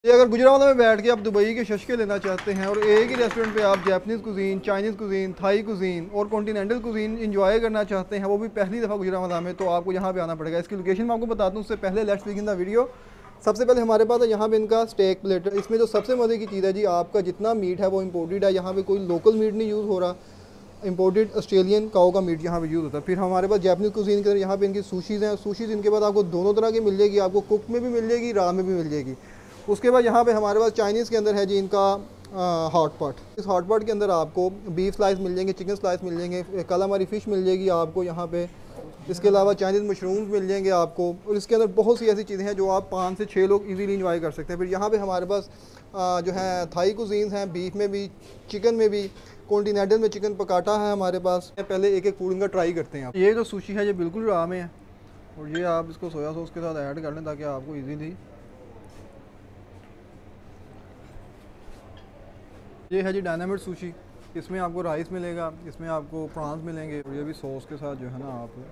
ये अगर गुजरात में बैठ के आप दुबई के शशके लेना चाहते हैं और एक ही रेस्टोरेंट पे आप Japanese cuisine, Chinese cuisine, Thai cuisine और कॉन्टिनेंटल कुजीन इंजॉय करना चाहते हैं, वो भी पहली दफ़ा गुजरात में, तो आपको यहाँ पे आना पड़ेगा। इसकी लोकेशन मैं आपको बताता हूँ उससे पहले लेट्स बिगिन द वीडियो। सबसे पहले हमारे पास है यहाँ पे इनका स्टेक प्लेटर। इसमें जो सबसे मज़े की चीज़ है जी, आपका जितना मीट है वो इम्पोर्टेड है, यहाँ पर कोई लोकल मीट नहीं यूज़ हो रहा, इंपोर्टेड ऑस्ट्रेलियन काऊ का मीट यहाँ पे यूज़ होता है। फिर हमारे पास जैपनीज़ कुजीन के अंदर यहाँ पे इनकी सुशीज़ हैं। सुशीज़ इनके बाद आपको दोनों तरह की मिल जाएगी, आपको कुक में भी मिल जाएगी, रॉ में भी मिल जाएगी। उसके बाद यहाँ पे हमारे पास चाइनीज़ के अंदर है जी इनका हॉट पॉट। इस हॉट पॉट के अंदर आपको बीफ स्लाइस मिल जाएंगे, चिकन स्लाइस मिल जाएंगे, कालामारी फ़िश मिल जाएगी आपको यहाँ पे। इसके अलावा चाइनीज़ मशरूम्स मिल जाएंगे आपको, और इसके अंदर बहुत सी ऐसी चीज़ें हैं जो आप 5 से 6 लोग इजीली इंजॉय कर सकते हैं। फिर यहाँ पे हमारे पास जो है थाई कुजीन्स हैं, बीफ में भी, चिकन में भी, कॉन्टिनेंटल में चिकन पकाटा है हमारे पास। पहले एक एक फूड इनका ट्राई करते हैं। आप ये जो सुशी है ये बिल्कुल रॉ में है, और ये आप इसको सोया सॉस के साथ ऐड कर लें ताकि आपको ईजीली। ये है जी डायनामिट सुशी। इसमें आपको राइस मिलेगा, इसमें आपको प्रॉन्स मिलेंगे, और ये भी सॉस के साथ जो है ना आप।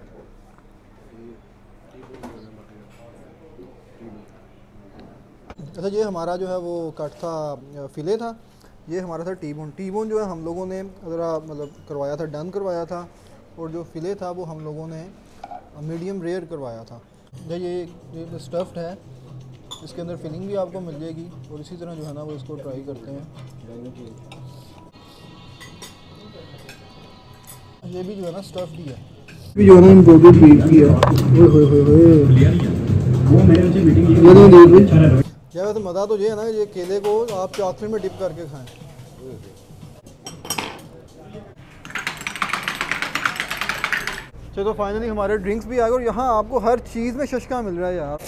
अच्छा, ये हमारा जो है वो कट था, फिले था। ये हमारा था टी बोन जो है हम लोगों ने ज़रा मतलब करवाया था, डन करवाया था, और जो फिले था वो हम लोगों ने मीडियम रेयर करवाया था। ये स्टफ्ड है, इसके अंदर फिलिंग भी आपको मिल जाएगी, और इसी तरह जो है ना वो इसको ट्राई करते हैं। ये भी जो है ना स्टफ्ड ही है, भी जो है ना इम्पोर्टेड बीफ की है। क्या वैसे मज़ा तो ये है ना, ये केले को आप चॉकलेट में डिप करके खाएं। चलो फाइनली हमारे ड्रिंक्स भी आ गए, और यहाँ आपको हर चीज़ में शशका मिल रहा है यार।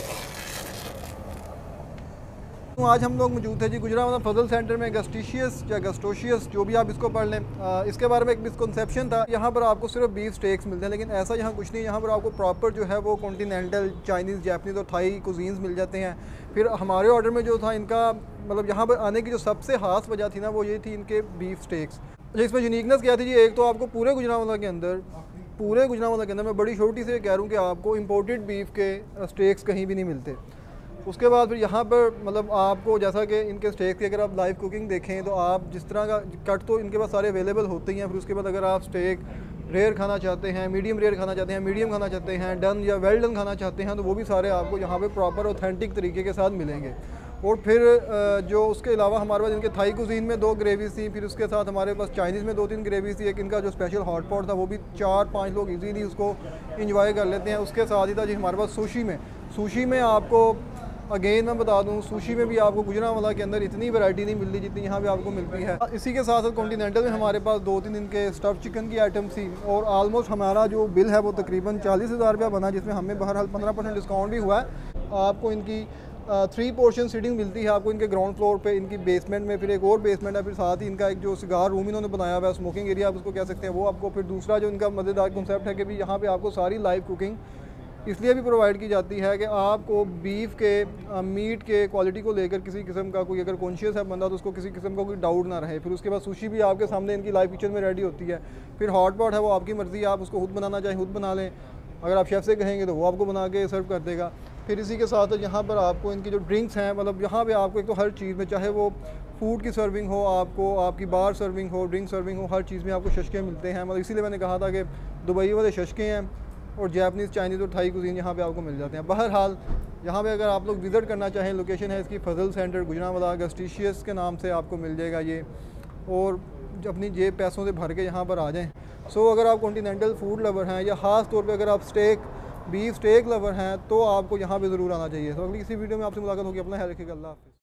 तो आज हम लोग मौजूद थे जी गुजरात फजल सेंटर में, गस्टिशियस या गस्टोशियस जो भी आप इसको पढ़ लें। इसके बारे में एक मिसकंसेप्शन था, यहाँ पर आपको सिर्फ बीफ स्टेक्स मिलते हैं, लेकिन ऐसा यहाँ कुछ नहीं। यहाँ पर आपको प्रॉपर जो है वो कॉन्टिनेंटल, चाइनीज़, जैपनीज़ और थाई कुजीन्स मिल जाते हैं। फिर हमारे ऑर्डर में जो था इनका मतलब यहाँ पर आने की जो सबसे खास वजह थी ना वो ये थी इनके बीफ स्टेक्स। इसमें यूनिकनेस क्या थी जी, एक तो आपको पूरे गुजरात के अंदर मैं बड़ी छोटी से कह रहा हूँ कि आपको इम्पोर्टेड बीफ के स्टेक्स कहीं भी नहीं मिलते। उसके बाद फिर यहाँ पर मतलब आपको जैसा कि इनके स्टेक की अगर आप लाइव कुकिंग देखें तो आप जिस तरह का कट तो इनके पास सारे अवेलेबल होते ही हैं। फिर उसके बाद अगर आप स्टेक रेयर खाना चाहते हैं, मीडियम रेयर खाना चाहते हैं, मीडियम खाना चाहते हैं, डन या वेल डन खाना चाहते हैं, तो वो भी सारे आपको यहाँ पे प्रॉपर ऑथेंटिक तरीके के साथ मिलेंगे। और फिर जो उसके अलावा हमारे पास इनके थाई कुजीन में 2 ग्रेवीज थी, फिर उसके साथ हमारे पास चाइनीज़ में 2-3 ग्रेवीज थी। एक इनका जो स्पेशल हॉट पॉट था वो भी 4-5 लोग इजीली उसको इंजॉय कर लेते हैं। उसके साथ ही था जी हमारे पास सुशी में आपको अगेन मैं बता दूं, सुशी में भी आपको गुजरावाला के अंदर इतनी वैरायटी नहीं मिलती जितनी यहाँ पे आपको मिलती है। इसी के साथ साथ कॉन्टिनेंटल में हमारे पास 2-3 इनके स्टफ चिकन की आइटम थी, और ऑलमोस्ट हमारा जो बिल है वो तकरीबन 40,000 रुपया बना, जिसमें हमें बहरहाल 15% डिस्काउंट भी हुआ है। आपको इनकी 3 पोर्शन सीटिंग मिलती है आपको इनके ग्राउंड फ्लोर पे, इनकी बेसमेंट में, फिर एक और बेसमेंट है, फिर साथ ही इनका एक जो सिगार रूम इन्होंने बनाया हुआ है, स्मोकिंग एरिया आप उसको कह सकते हैं, वो आपको। फिर दूसरा जो इनका मज़ेदार कॉन्सेप्ट है कि भी यहाँ पे आपको सारी लाइव कुकिंग इसलिए भी प्रोवाइड की जाती है कि आपको बीफ के मीट के क्वालिटी को लेकर किसी किस्म का कोई अगर कॉन्शियस है बंदा तो उसको किसी किस्म का कोई डाउट ना रहे। फिर उसके बाद सुशी भी आपके सामने इनकी लाइव किचन में रेडी होती है। फिर हॉट पॉट है वो आपकी मर्ज़ी है, आप उसको खुद बनाना चाहें खुद बना लें, अगर आप शेफ़ से कहेंगे तो वो आपको बना के सर्व कर देगा। फिर इसी के साथ यहाँ पर आपको इनकी जो ड्रिंक्स हैं, मतलब यहाँ पर आपको एक तो हर चीज़ में, चाहे वो फूड की सर्विंग हो, आपको आपकी बार सर्विंग हो, ड्रिंक सर्विंग हो, हर चीज़ में आपको शशके मिलते हैं। मतलब इसीलिए मैंने कहा था कि दुबई वाले शशके हैं, और जैपनीज़, चाइनीज़ और थाई कुजीन यहाँ पे आपको मिल जाते हैं। बहरहाल यहाँ पे अगर आप लोग विज़िट करना चाहें, लोकेशन है इसकी फजल सेंटर गुजरावाला, गस्टिशियस के नाम से आपको मिल जाएगा ये, और अपनी जेब पैसों से भर के यहाँ पर आ जाएं। सो अगर आप कॉन्टिनेंटल फूड लवर हैं, या ख़ास तौर पे अगर आप बीफ स्टेक लवर हैं, तो आपको यहाँ पे ज़रूर आना चाहिए। तो अगली किसी वीडियो में आपसे मुलाकात होगी। अपना ख्याल रखिएगा। अल्लाह हाफ़िज़।